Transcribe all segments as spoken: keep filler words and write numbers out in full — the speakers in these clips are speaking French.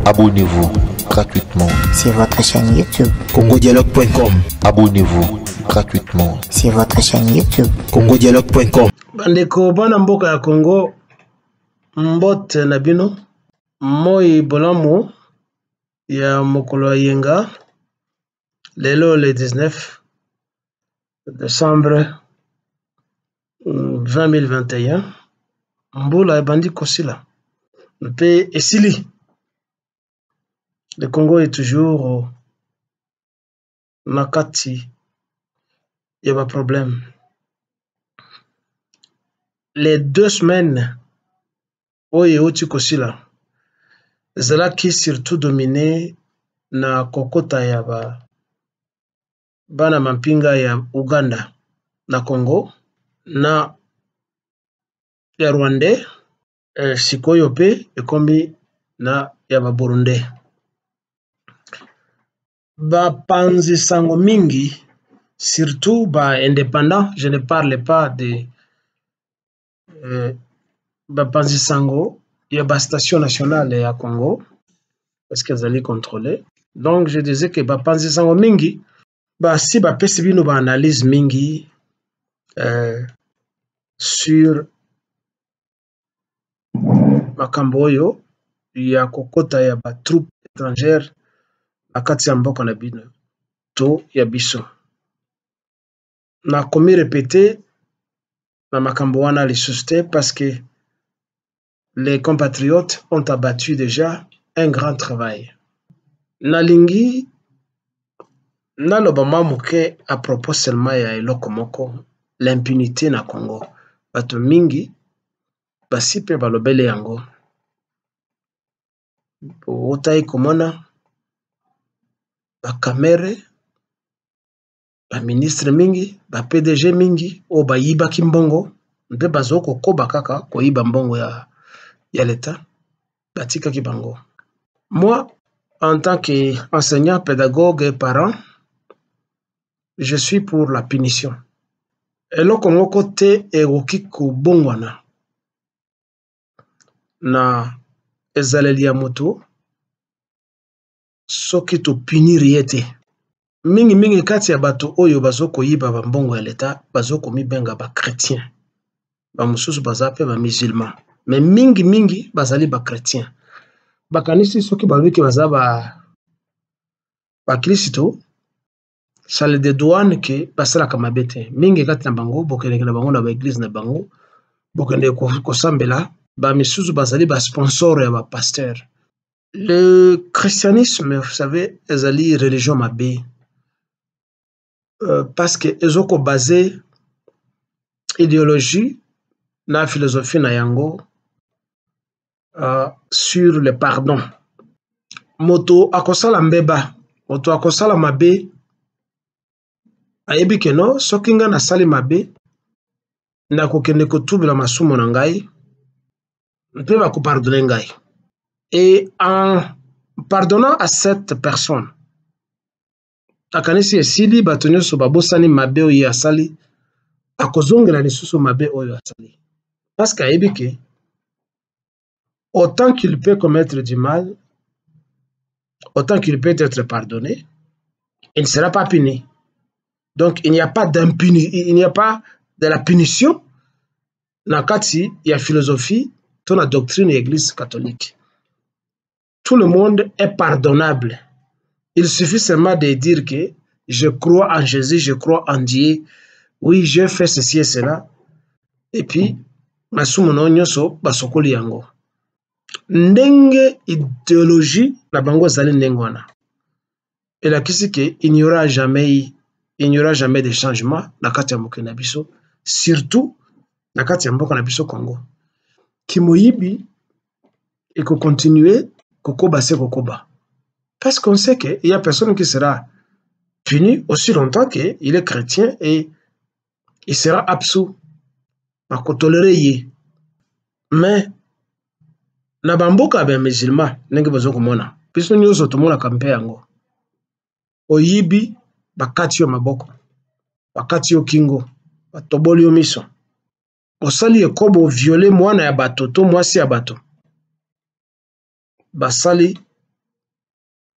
Abonnez-vous gratuitement sur votre chaîne YouTube congo dialogue point com. Abonnez-vous gratuitement sur votre chaîne YouTube congo dialogue point com. Bandeko bana mboka ya Congo, mbote na bino, moi bolamu ya mokolo yenga, lelo le dix-neuf décembre vingt vingt et un, mbula ebandi kosila, mpe esili. Le Congo est toujours nakati ya ba problème. Les deux semaines oye oti kosila ezalaki surtout dominé na kokota ya ba bana mampinga ya Uganda na Congo na ya Rwanda, eh, sikoyo pe ekombi na ya ba Burundi. Ba panzi sango mingi, surtout ba indépendants, je ne parle pas de euh, ba panzi sango ya ba station nationale ya Congo parce qu'elles allaient contrôler. Donc je disais que ba panzi sango mingi ba si ba pesi bino ba analyse mingi euh, sur makambo oyo ya kokota ya ba troupes étrangères akati ya mboka na bino to ya biso. Na komi répéter na makambo wana lisusu te parce que les compatriotes ont abattu déjà un grand travail. Nalingi naloba mamuke à propos seulement ya eloko moko, l'impunité na Congo. Bato mingi basi pe balobele yango. Otai komona ba kamere, ba ministre mingi, ba P D G mingi o ba yiba kimbongo, mpe bazoko koba kaka ko yiba mbongo ya ya l'État, batika ki bango. Moi, en tant qu'enseignant, pédagogue et parent, je suis pour la punition. Eloko moko te egoki kobongwana na ezaleli ya moto soki to punir yete. Mingi mingi kati ya bato oyo bazoko yiba ba mbongo ya l'État bazoko mibenga ba chrétien, ba mususu bazape ba musulman, mais mingi mingi bazali ba chrétien. Bakanisi soki balobiki baza ba ba Kristo, ça le dédouane que basalaka mabe te. Mingi kati na bango bokende na bango na ba église na bango bokende kosambela ba misusu bazali ba sponsor ya ba pasteur. Le christianisme, vous savez, ezali religion mabe. Euh, parce que ezoko basé idéologie na philosophie na yango euh, sur le pardon. Moto akosala mbeba, moto akosala mabe, ayebi ke no, soki nga na sali mabe, na kokende kotubela masumo na ngai, mpe ba ko pardonner ngai. Et en pardonnant à cette personne, akanisi esili bato nyonso babosani mabe oyo asali, akozongela lisusu mabe oyo asali. Parce qu'ayebi ke autant qu'il peut commettre du mal, autant qu'il peut être pardonné, il ne sera pas puni. Donc il n'y a pas d'impunité, il n'y a pas de la punition dans kati ya philosophie, dans la doctrine de l'Église catholique. Tout le monde est pardonnable. Il suffit seulement de dire que je crois en Jésus, je crois en Dieu. Oui, je fais ceci et cela. Et puis, masumu no nyonso basokoli yango. Ndenge idéologie na bango zali ndenge wana. Et la kisi que il n'y aura jamais il n'y aura jamais de changement na kati ya mboka na biso, surtout na kati ya mboka na biso Congo. Kimoyibi et que continuer kokoba se kokoba. Parce qu'on sait qu'il y a personne qui sera puni aussi longtemps qu'il est chrétien et il sera absous. À tolérer yé. Mais, na bamboka ben musulman, nenge bazo komona. Piso nyoso tomona kampe yango. Oyibi, bakati yo maboko. Bakati yo kingo. Batoboli yo miso. Osali ekobo viole mwana ya bato, to mwasi ya bato. Basali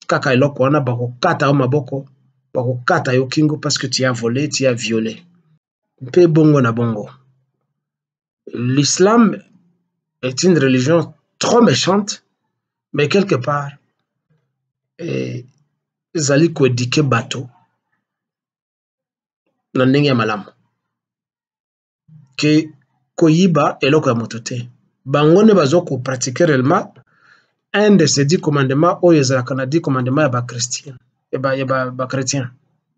kaka eloko wana bakokata yo maboko, bakokata yo kingo parce que tu as volé, tu as violé. Mpe bongo na bongo. L'islam est une religion trop méchante, mais quelque part, eh, ezali koéduquer bato na ndenge ya malamu. Ke koyiba eloko ya moto te. Bango ne bazo ko pratiquer réellement un de ces dix commandements oyo ezalaka na dix commandements ya ba chrétien, ya ba, ya ba, ba chrétien.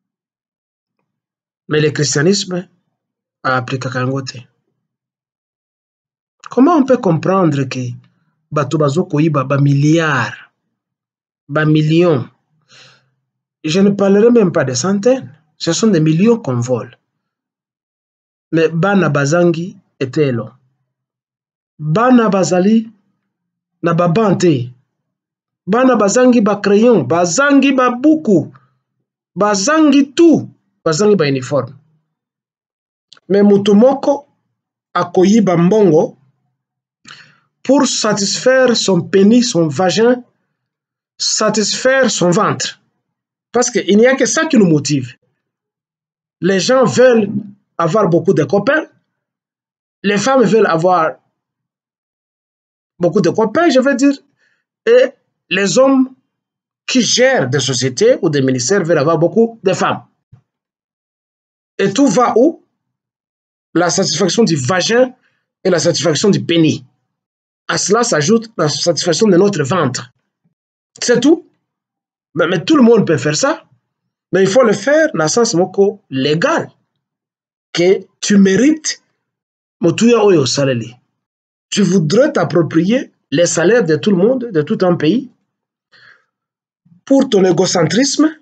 Mais le christianisme a appliqué yango te. Comment on peut comprendre que bato bazo koyiba ba milliards, ba millions? Je ne parlerai même pas de centaines, ce sont des millions qu'on vole. Mais bana bazangi était long. Bana bazali na babante. Bana bazangi ba crayon, bazangi ba buku, bazangi tout, bazangi ba uniforme. Mais mutu moko akoyiba mbongo pour satisfaire son pénis, son vagin, satisfaire son ventre. Parce qu'il n'y a que ça qui nous motive. Les gens veulent avoir beaucoup de copains. Les femmes veulent avoir beaucoup de copains, je veux dire. Et les hommes qui gèrent des sociétés ou des ministères veulent avoir beaucoup de femmes. Et tout va où? La satisfaction du vagin et la satisfaction du pénis. À cela s'ajoute la satisfaction de notre ventre. C'est tout. Mais, mais tout le monde peut faire ça. Mais il faut le faire dans le sens moko légal. Que tu mérites motuya oyo saleli. Tu voudrais t'approprier les salaires de tout le monde, de tout un pays, pour ton égocentrisme.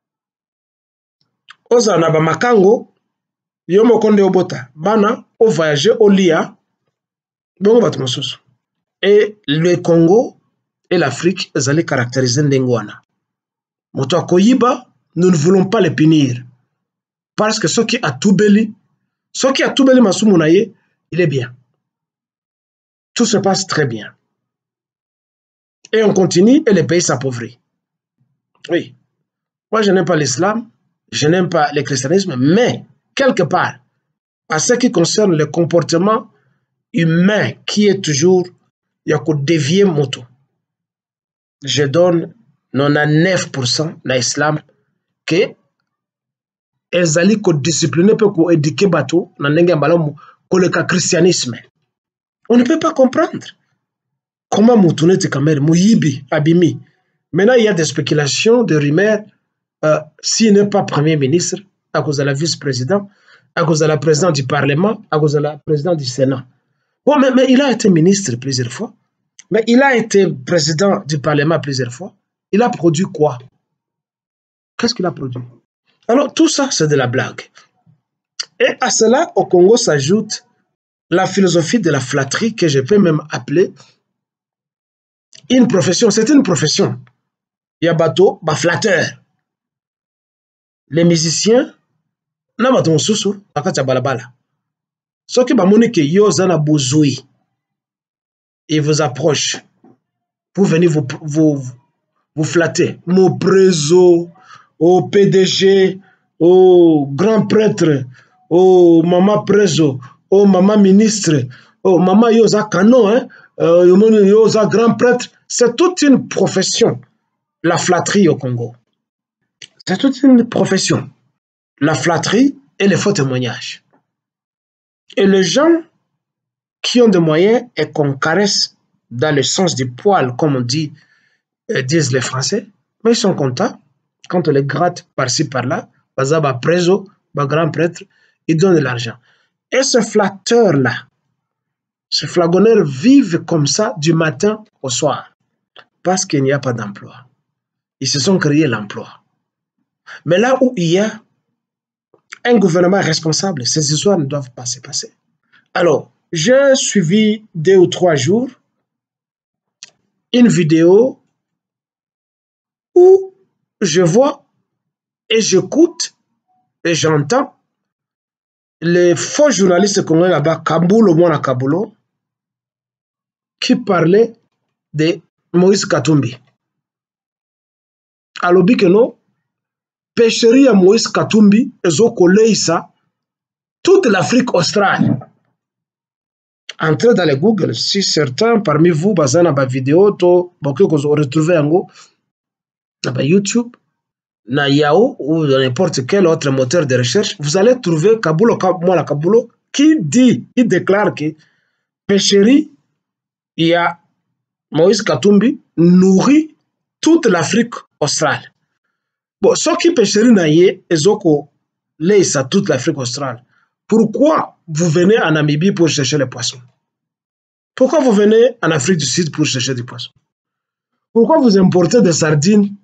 Oza na ba makango, yo mokonde obota, bana, o voyager, au lia, bongo batu mosusu. Et le Congo et l'Afrique, ils allaient caractériser ndengwana. Moto akoyiba, nous ne voulons pas les punir. Parce que ce qui a tout beli, ce qui a tout beli masumunaye, il est bien. Tout se passe très bien. Et on continue et le pays s'appauvrit. Oui. Moi, je n'aime pas l'islam, je n'aime pas le christianisme, mais quelque part, à ce qui concerne le comportement humain qui est toujours, il y a qu'au dévier moto. Je donne quatre-vingt-dix-neuf pour cent dans l'islam que ezali ko discipliner pe ko éduquer bato na ndenge mbalamu ko le christianisme. On ne peut pas comprendre comment Moutounete Kamer, Mouyibi, Abimi. Maintenant, il y a des spéculations, des rumeurs, euh, s'il n'est pas Premier ministre, à cause de la vice-président, à cause de la présidente du Parlement, à cause de la présidente du Sénat. Bon, mais, mais il a été ministre plusieurs fois, mais il a été président du Parlement plusieurs fois. Il a produit quoi? Qu'est-ce qu'il a produit? Alors, tout ça, c'est de la blague. Et à cela, au Congo s'ajoute la philosophie de la flatterie, que je peux même appeler une profession. C'est une profession. Il y a bateau, bah flatteur. Les musiciens, na bateau soussou, bakata balabala. Ce qui va montrer que yo zana bouzoui, ils vous approchent pour venir vous, vous, vous flatter. Mon préso, au P D G, au grand prêtre, au maman préso, au maman ministre, au maman yoza canon, hein, euh, yoza grand prêtre. C'est toute une profession, la flatterie au Congo. C'est toute une profession. La flatterie et les faux témoignages. Et les gens qui ont des moyens et qu'on caresse dans le sens du poil, comme on dit, euh, disent les Français, mais ils sont contents quand on les gratte par-ci par-là, bazaba préso, ba grand prêtre, ils donnent de l'argent. Et ce flatteur-là, ce flagonneur vivent comme ça du matin au soir, parce qu'il n'y a pas d'emploi. Ils se sont créés l'emploi. Mais là où il y a un gouvernement responsable, ces histoires ne doivent pas se passer. Alors, j'ai suivi deux ou trois jours une vidéo où je vois et j'écoute et j'entends les faux journalistes congolais là-bas, Kaboulo, Mwana Kaboulo, qui parlaient de Moïse Katumbi. alobi que non pêcherie à Moïse Katumbi ezokoleisa toute l'Afrique australe. Entrez dans les Google, si certains parmi vous bazana ba vidéo to boké ko retrouver yango na ba YouTube na Yahoo ou dans n'importe quel autre moteur de recherche, vous allez trouver Kabulo Mwala Kabulo qui dit, il déclare que pêcherie il y a Moïse Katumbi nourrit toute l'Afrique australe. Bon, ce qui pêcherie na yé ezoko leisa toute l'Afrique australe. Pourquoi vous venez en Namibie pour chercher les poissons? Pourquoi vous venez en Afrique du Sud pour chercher des poissons? Pourquoi vous importez des sardines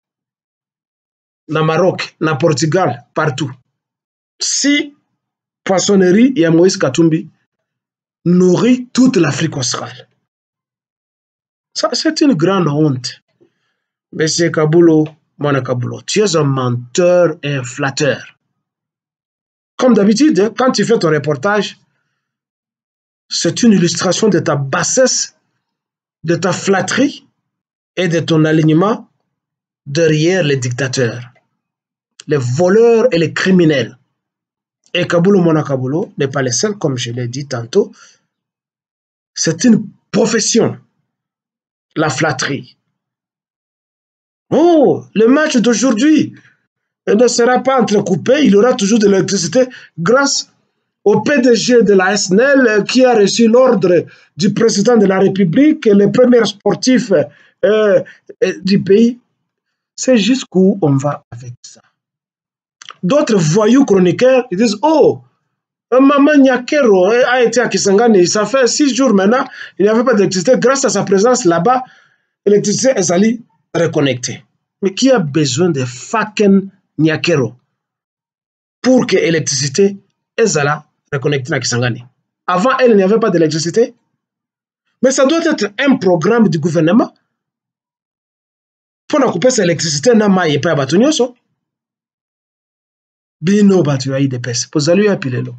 dans Maroc, dans Portugal, partout? Si poissonnerie et Moïse Katumbi nourrit toute l'Afrique australe. Ça, c'est une grande honte. Monsieur Kabulo, Mwana Kabulo, tu es un menteur et un flatteur. Comme d'habitude, quand tu fais ton reportage, c'est une illustration de ta bassesse, de ta flatterie et de ton alignement derrière les dictateurs, les voleurs et les criminels. Et Kabulo Mwana Kabulo n'est pas le seul, comme je l'ai dit tantôt. C'est une profession, la flatterie. Oh, le match d'aujourd'hui ne sera pas entrecoupé, il y aura toujours de l'électricité grâce au P D G de la S N L qui a reçu l'ordre du président de la République et les premiers sportifs euh, du pays. C'est jusqu'où on va avec ça. D'autres voyous chroniqueurs, ils disent, oh, Maman Nyakero a été à Kisangani, ça fait six jours maintenant, il n'y avait pas d'électricité. Grâce à sa présence là-bas, l'électricité est allée reconnecter. Mais qui a besoin de fucking Nyakero pour que l'électricité est allée reconnecter à Kisangani? Avant elle, il n'y avait pas d'électricité. Mais ça doit être un programme du gouvernement pour couper cette électricité. Nama et pas batunyoso. Bino batu aïe de pes. Pour saluer à Pilelo.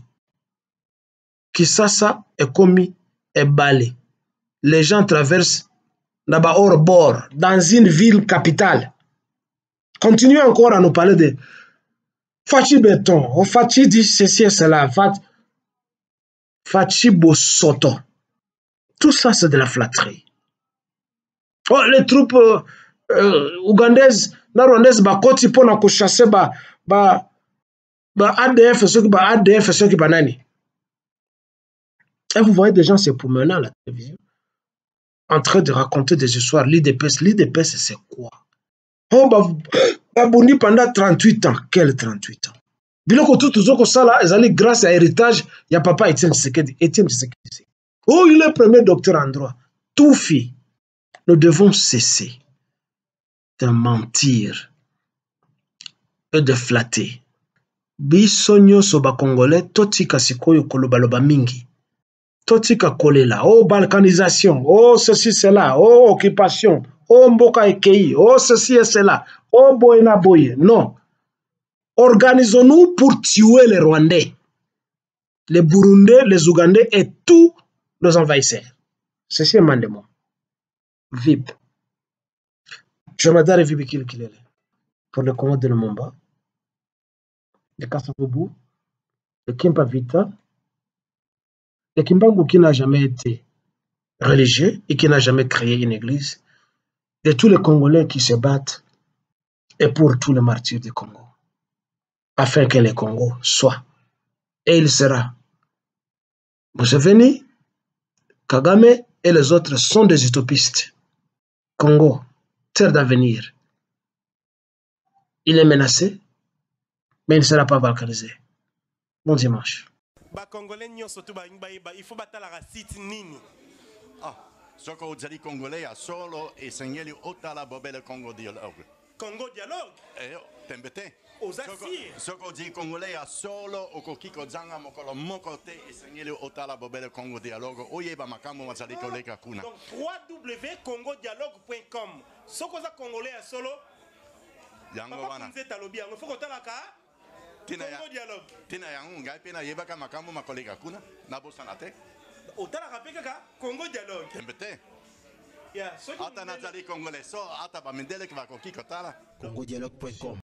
Kisasa est commis et balé. Les gens traversent là-bas hors bord, dans une ville capitale. Continuez encore à nous parler de Fachi Béton, Fachi dit ceci et cela, Fachi Bosoto. Tout ça, c'est de la flatterie. Oh, les troupes euh, euh, ougandaises, narwandaises, bakoti pour na chasser ba ba ba A D F, ceux qui ba A D F, ceux qui banani. Et vous voyez des gens se promenant à la télévision en train de raconter des histoires. L'I D P S, l'I D P S, c'est quoi? Oh, bah, Babouni pendant trente-huit ans. Quel trente-huit ans? Biloko tout tout ça là, ils allaient grâce à l'héritage, il y a papa Étienne Tshisekedi. Étienne Tshisekedi. Oh, il est premier docteur en droit. Tout fait. Nous devons cesser de mentir et de flatter. Bisonyo soba congolais, totika sikoyo kolobaloba mingi. Totika kolela, oh balkanisation, oh ceci cela, oh occupation, oh mboka ekei, oh ceci et cela, oh boyena boye. Non. Organisons-nous pour tuer les Rwandais, les Burundais, les Ougandais et tous nos envahisseurs. Ceci est mandement. V I P. Je m'adore V I P Kilele pour le Congo de Lumumba, le Kassavubu, le Kimpa Vita, le Kimbangu qui n'a jamais été religieux et qui n'a jamais créé une église, de tous les Congolais qui se battent et pour tous les martyrs du Congo, afin que le Congo soit, et il sera. Museveni, Kagame et les autres sont des utopistes. Congo, terre d'avenir. Il est menacé, mais il ne sera pas balkanisé. Bon dimanche. Il faut battre la racine nini. Ah, ce qu'on dit congolais à solo et seigneur otala bobel Congo dialogue. Congo dialogue. Eh, t'embêté. Aux assires. Ce qu'on dit congolais à solo au kokiko zanga mokolo mokote et seigneur otala bobel Congo dialogue. Oyeba makambo mazali koleka kuna. Donc w w w point congo dialogue point com. Ce qu'on dit congolais à solo. Yango wana. Il faut qu'on talaka. Tina ya dialogue. Tina yango ngai pena yebaka makambo makoleka kuna. Nabo sanate. Otala kapeka Congo dialogue. T'embêté. Yeah, soki ata nazali congolais so ata bamindele ke bakoki kotala congodialogue point com.